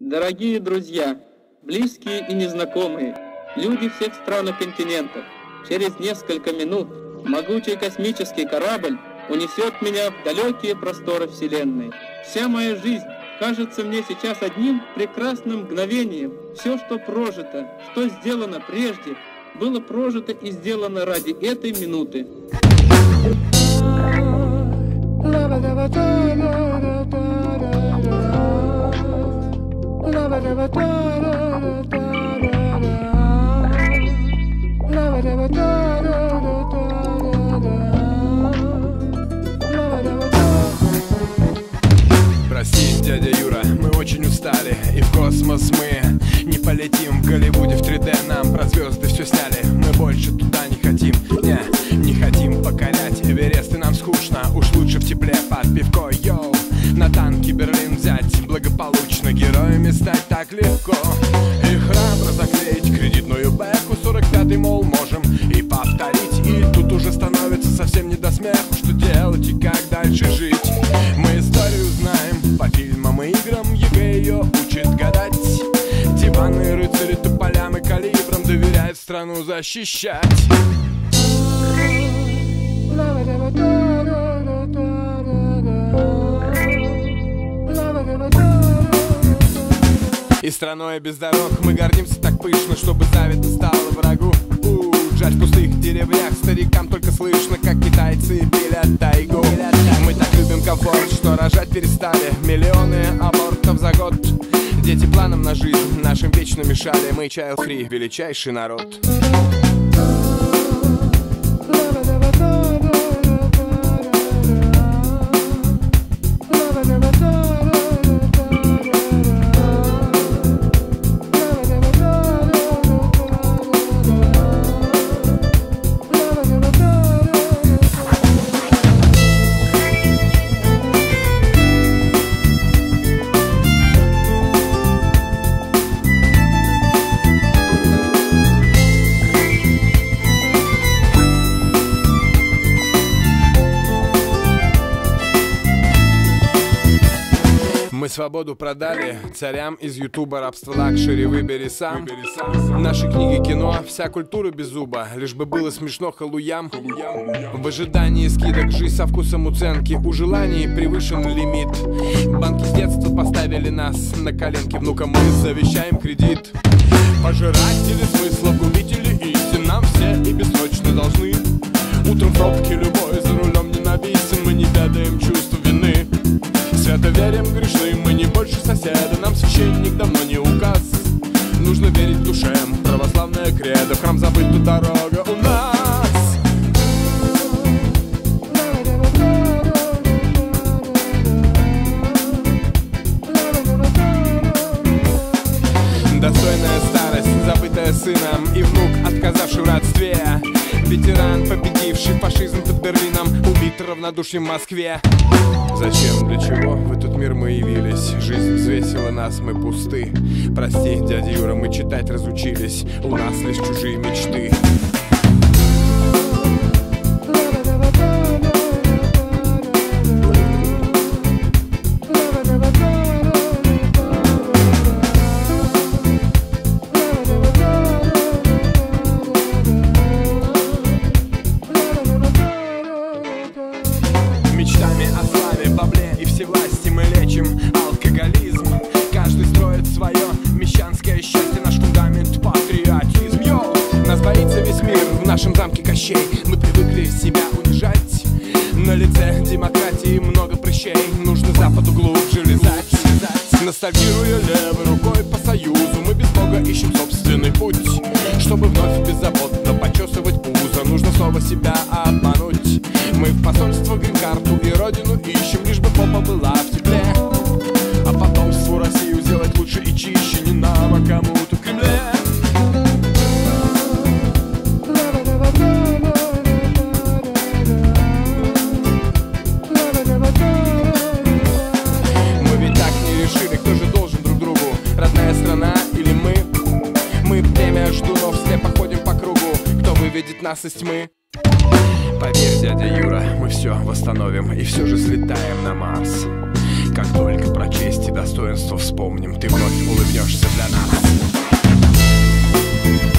Дорогие друзья, близкие и незнакомые, люди всех стран и континентов, через несколько минут могучий космический корабль унесет меня в далекие просторы Вселенной. Вся моя жизнь кажется мне сейчас одним прекрасным мгновением. Все, что прожито, что сделано прежде, было прожито и сделано ради этой минуты. Прости, дядя Юра, мы очень устали, и в космос мы не полетим. В Голливуде в 3D нам про звезды все сняли. Мы больше туда не хотим, не хотим покорять Эверест, и нам скучно. Уж лучше в тепле под пивко, йоу. На танке Берлин взять благополучно, героями стать так легко. И храбро заклеить кредитную бэку, 45-й, мол, можем и повторить. И тут уже становится совсем не до смеху, что делать и как дальше жить. Мы историю знаем по фильмам и играм, ЕГЭ ее учит гадать. Диванные рыцари тополям и калибром доверяют страну защищать. И страной без дорог мы гордимся так пышно, чтобы завидно стало врагу. Жаль, в пустых деревнях старикам только слышно, как китайцы пилят тайгу. Мы так любим комфорт, что рожать перестали. Миллионы абортов за год. Дети планом на жизнь нашим вечно мешали. Мы Child Free, величайший народ. Мы свободу продали царям из ютуба, рабство лакшери выбери сам. Наши книги, кино, вся культура без зуба, лишь бы было смешно халуям. В ожидании скидок жизнь со вкусом уценки, у желаний превышен лимит. Банки с детства поставили нас на коленки, внукам мы завещаем кредит. Пожиратели смысла, губители истин, нам все и бессрочно должны. Утром в пробке любой за рулем ненавистен, мы не ведаем чувства вины. Свято верим грешным, мы не больше соседа, нам священник давно не указ. Нужно верить в душе, православная кредо, в храм забыта дорога у нас. Достойная старость, забытая сыном, и внук, отказавший в родстве. Ветеран, победивший фашизм под Берлином, убит равнодушием в Москве. Зачем, для чего в этот мир мы явились? Жизнь взвесила нас, мы пусты. Прости, дядя Юра, мы читать разучились, у нас лишь чужие мечты. Мечтами о славе, бабле и всевласти мы лечим алкоголизм. Каждый строит свое мещанское счастье, наш фундамент патриотизм. Йоу! Нас боится весь мир в нашем замке Кощей. Мы привыкли себя унижать. На лице демократии много прыщей. Нужно Западу глубже лизать. Ностальгируя левой рукой по союзу, мы без Бога ищем собственный путь. Чтобы вновь беззаботно почесывать пузо, нужно снова себя обмануть. Мы в посольство, грин-карту и родину ищем, лишь бы попа была в тепле. А потомству Россию сделать лучше и чище, не нам, а кому-то в Кремле. Мы ведь так не решили, кто же должен друг другу, родная страна или мы? Мы племя ждунов, слепо ходим по кругу, кто выведет нас из тьмы? Поверь, дядя Юра, мы все восстановим и все же слетаем на Марс. Как только прочесть и доступно достоинство вспомним. Ты вновь улыбнешься для нас.